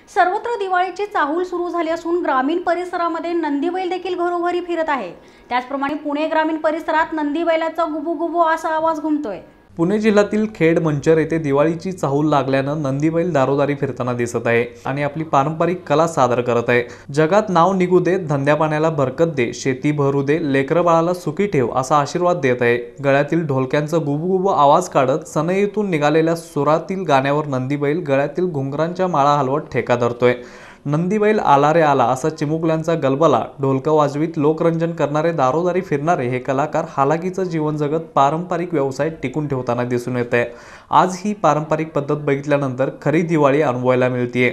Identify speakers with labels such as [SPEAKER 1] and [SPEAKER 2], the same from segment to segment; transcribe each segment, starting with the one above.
[SPEAKER 1] सर्वत्र दिवाळीची चाहूल सुरू झाली असून ग्रामीण परिसरामध्ये नंदीबैल देखील घरोघरी फिरत आहे। त्याचप्रमाणे पुणे ग्रामीण परिसरात नंदीबैलाचा गुबुगुबू असा आवाज घुमतोय।
[SPEAKER 2] पुणे जिल्ह्यातील खेड मंचर येथे दिवाळीची चाहूल लागल्यानं नंदीबैल दारोदारी फिरताना दिसत आहे आणि आपली पारंपरिक कला सादर करत आहे। जगात नाव निघू दे, धंद्या पाण्याला बरकत दे, शेती भरू दे, लेकरं बाळाला सुखी ठेव असा आशीर्वाद देत आहे। गळ्यातील ढोलक्यांचा गुबुगुबू आवाज काढत सनईतून निघालेल्या सुरातील गाण्यावर नंदीबैल गळ्यातील घुंगरांच्या माळा हलवत ठेका धरतोय। नंदीबैल आला रे आला असा चिमुकल्यांचा गलबला, ढोलकं वाजवीत लोकरंजन करणारे दारोदारी फिरणारे हे कलाकार हालाकीचं जीवन जगत पारंपरिक व्यवसाय टिकून ठेवताना दिसून येत आहे। आज ही पारंपरिक पद्धत बघितल्यानंतर खरी दिवाळी अनुभवायला मिळते।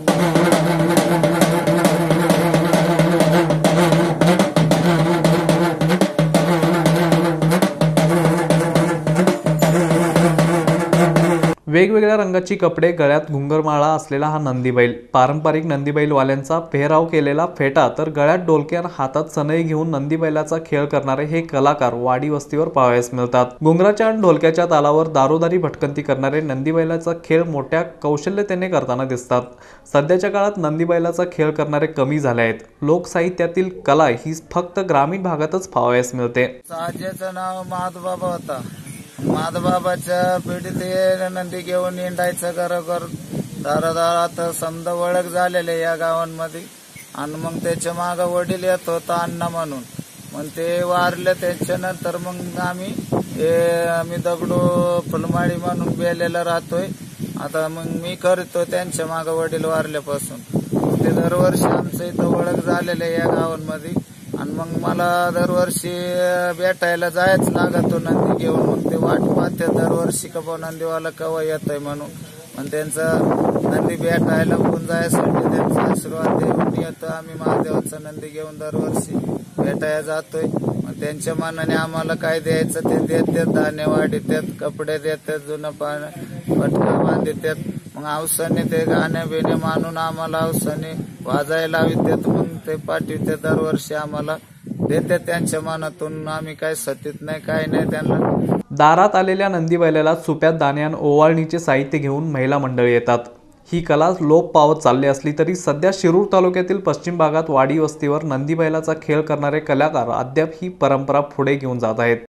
[SPEAKER 2] वेगवेगळ्या रंगाची कपडे, गळ्यात घुंगरमाळा असलेला हा नंदीबैल, पारंपरिक नंदीबैलवाल्यांचा पेहराव केलेला फेटा तर गळ्यात डोलके आणि हातात सनई घेऊन नंदीबैलाचा खेळ करणारे हे कलाकार वाडी वस्तीवर पाहावयास मिळतात। घुंगराच्या आणि ढोलक्याच्या तालावर दारोदारी भटकंती करणारे नंदीबैलाचा खेळ मोठ्या कौशल्यतेने करताना दिसतात। सध्याच्या काळात नंदीबैलाचा खेळ करणारे कमी झाले आहेत। लोकसाहित्यातील कला ही फक्त ग्रामीण भागातच पाहावयास मिळते।
[SPEAKER 3] साजेचं नाव माधवबाबा होता। माधवबाबाच्या पिढीत नंदी घेऊन हिंडायचं घरोघर दारादारात समजा ओळख झालेले या गावांमध्ये। आणि मग त्याच्या माग वडील येत होता अण्णा म्हणून, मग ते वारले। त्याच्यानंतर मग आम्ही दगडू फुलमाळी म्हणून बेलेला राहतोय। आता मग मी करतो त्यांच्या माग वडील वारल्यापासून। ते दरवर्षी आमचं इथं ओळख झालेले या गावांमध्ये। आणि मग मला दरवर्षी भेटायला जायच लागतो नंदी घेऊन। मग ते वाट पाहते दरवर्षी कवा नंदीवाला कवा येतोय म्हणून। मग त्यांचा नंदी भेटायला होऊन जायसाठी त्यांचा आशीर्वाद देऊन येतो आम्ही। महादेवाचा नंदी घेऊन दरवर्षी भेटायला जातोय। मग त्यांच्या मनाने आम्हाला काय द्यायचं ते देतात, धान्य वाढीतात, कपडे देतात, जुनं पटका बांधतात। मग औसाने ते गाणे बिणे मानून आम्हाला औसाने वाजायला लावितात। मग ते पाठवते दरवर्षी आम्हाला देते त्यांच्या मनातून। आम्ही काय सतीत नाही, काय नाही त्यांना।
[SPEAKER 2] दारात आलेल्या नंदीबैलाला सुप्यात दाण्यान ओवाळणीचे साहित्य घेऊन महिला मंडळी येतात। ही कला लोप पावत चालली असली तरी सध्या शिरूर तालुक्यातील पश्चिम भागात वाडी वस्तीवर नंदीबैलाचा खेळ करणारे कलाकार अद्याप ही परंपरा पुढे घेऊन जात आहेत।